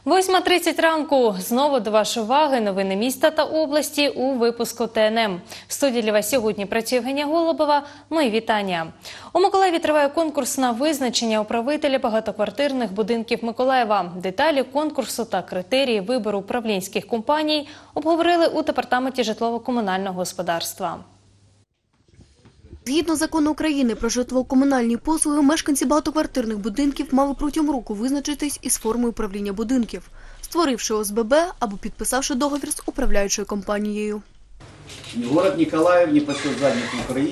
8:30 ранку. Знову до вашої уваги новини міста та області у випуску ТНМ. В студії для вас сьогодні працює Євгенія Голубова. Мої вітання. У Миколаєві триває конкурс на визначення управителя багатоквартирних будинків Миколаєва. Деталі конкурсу та критерії вибору управлінських компаній обговорили у департаменті житлово-комунального господарства. Згідно закону України про житлово-комунальні послуги, мешканці багатоквартирних будинків мали протягом року визначитись із формою управління будинків, створивши ОСББ або підписавши договір з управляючою компанією. Город Миколаїв не пасе задніх в Україні.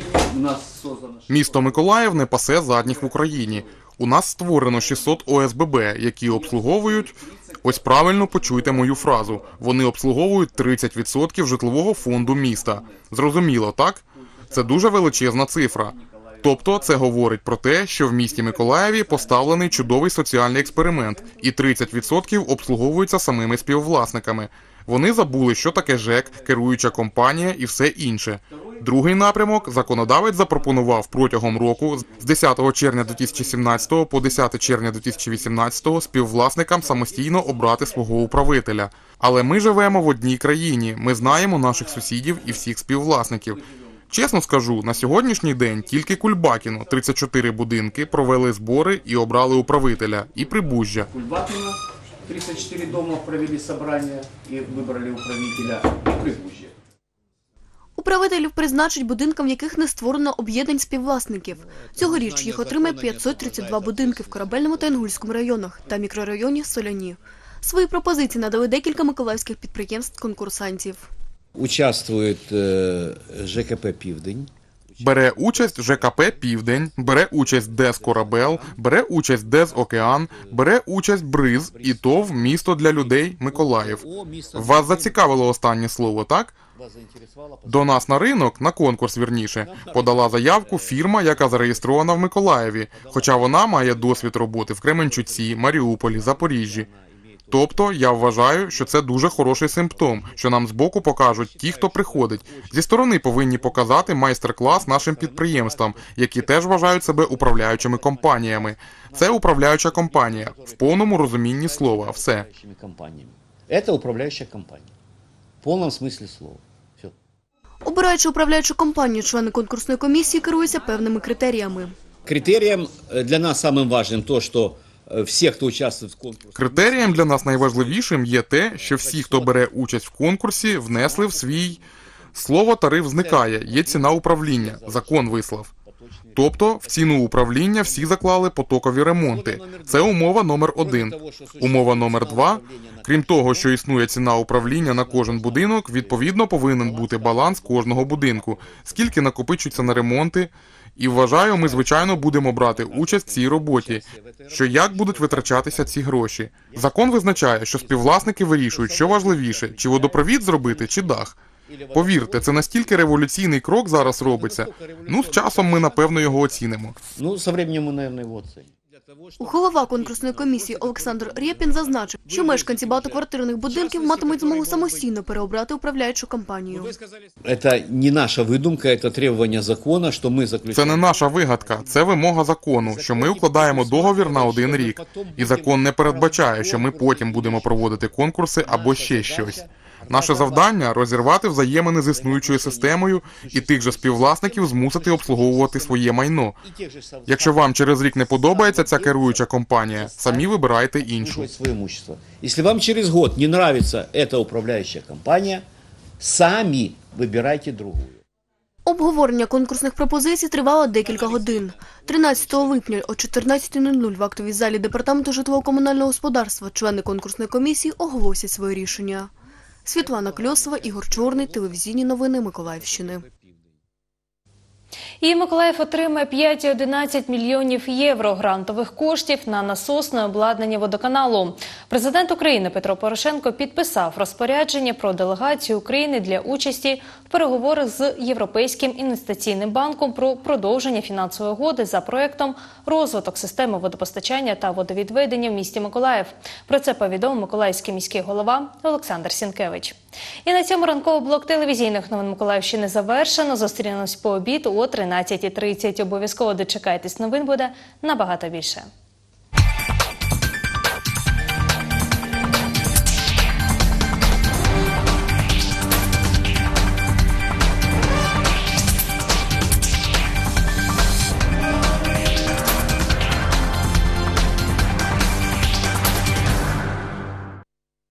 Місто Миколаїв не пасе задніх в Україні. У нас створено 600 ОСББ, які обслуговують, ось правильно почуйте мою фразу, вони обслуговують 30% житлового фонду міста. Зрозуміло, так? Це дуже величезна цифра. Тобто це говорить про те, що в місті Миколаєві поставлений чудовий соціальний експеримент, і 30% обслуговуються самими співвласниками. Вони забули, що таке ЖЕК, керуюча компанія і все інше. Другий напрямок законодавець запропонував протягом року з 10 червня 2017 по 10 червня 2018 співвласникам самостійно обрати свого управителя. Але ми живемо в одній країні, ми знаємо наших сусідів і всіх співвласників. Чесно скажу, на сьогоднішній день тільки Кульбакіно 34 будинки провели збори і обрали управителя, і Прибужжя. Кульбакіно 34 дома провели зібрання і вибрали управителя, і Прибужжя. Управителів призначать будинкам, в яких не створено об'єднань співвласників. Цьогоріч їх отримає 532 будинки в Корабельному та Інгульському районах та мікрорайоні Соляні. Свої пропозиції надали декілька миколаївських підприємств-конкурсантів. Участвує ЖКП «Південь». Бере участь ЖКП «Південь», бере участь ДЕС «Корабел», бере участь ДЕС «Океан», бере участь БРИЗ і ТОВ «Місто для людей» Миколаїв. Вас зацікавило останнє слово, так? До нас на ринок, на конкурс вірніше, подала заявку фірма, яка зареєстрована в Миколаєві, хоча вона має досвід роботи в Кременчуці, Маріуполі, Запоріжжі. Тобто, я вважаю, що це дуже хороший симптом, що нам збоку покажуть ті, хто приходить. Зі сторони повинні показати майстер-клас нашим підприємствам, які теж вважають себе управляючими компаніями. Це управляюча компанія, в повному розумінні слова, все. Це управляюча компанія, в повному смислі слова. Все. Обираючи управляючу компанію, члени конкурсної комісії керуються певними критеріями. Критерієм для нас самим важливим те, що всі, хто участвує в конкурсі... Критерієм для нас найважливішим є те, що всі, хто бере участь в конкурсі, внесли в свій... Слово «тариф» зникає, є ціна управління, закон вислав. Тобто, в ціну управління всі заклали потокові ремонти. Це умова номер 1. Умова номер 2. Крім того, що існує ціна управління на кожен будинок, відповідно повинен бути баланс кожного будинку. Скільки накопичується на ремонти. І вважаю, ми, звичайно, будемо брати участь в цій роботі, що як будуть витрачатися ці гроші. Закон визначає, що співвласники вирішують, що важливіше, чи водопровід зробити, чи дах. Повірте, це настільки революційний крок зараз робиться. З часом ми, напевно, його оцінимо. З часом ми, напевно, його оцінимо. Голова конкурсної комісії Олександр Рєпін зазначив, що мешканці багатоквартирних будинків матимуть змогу самостійно переобрати управляючу компанію. Це не наша видумка, це требування закону, що ми заключаємо. Це не наша вигадка, це вимога закону, що ми укладаємо договір на 1 рік. І закон не передбачає, що ми потім будемо проводити конкурси або ще щось. Наше завдання – розірвати взаємини з існуючою системою і тих же співвласників змусити обслуговувати своє майно. Якщо вам через рік не подобається ця керуюча компанія, самі вибирайте іншу. Якщо вам через год не подобається ця управляюча компанія, самі вибирайте другу. Обговорення конкурсних пропозицій тривало декілька годин. 13 липня о 14:00 в актовій залі департаменту житлово-комунального господарства члени конкурсної комісії оголосять своє рішення. Світлана Кльосова, Ігор Чорний, телевізійні новини Миколаївщини. І Миколаїв отримає 5,11 мільйонів євро грантових коштів на насосне обладнання водоканалу. Президент України Петро Порошенко підписав розпорядження про делегацію України для участі в переговорах з Європейським інвестиційним банком про продовження фінансової угоди за проєктом «Розвиток системи водопостачання та водовідведення в місті Миколаїв». Про це повідомив миколаївський міський голова Олександр Сінкевич. І на цьому ранковий блок телевізійних новин Миколаївщини завершено. Зустрінемось по обіду о 13:30. Обов'язково дочекайтесь, новин буде набагато більше.